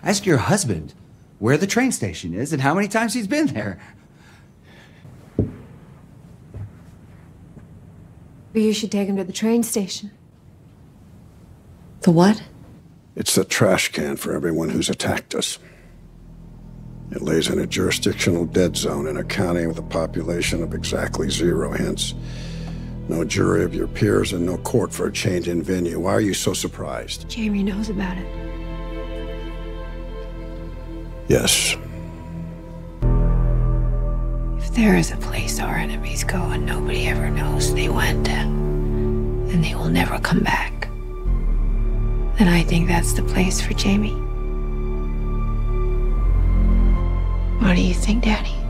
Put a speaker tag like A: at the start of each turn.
A: Ask your husband where the train station is and how many times he's been there.
B: You should take him to the train station.
C: The what?
D: It's the trash can for everyone who's attacked us. It lays in a jurisdictional dead zone in a county with a population of exactly 0, hence no jury of your peers and no court for a change in venue. Why are you so surprised?
B: Jamie knows about it.
D: Yes.
C: If there is a place our enemies go and nobody ever knows they went, and they will never come back, then I think that's the place for Jamie. What do you think, Daddy?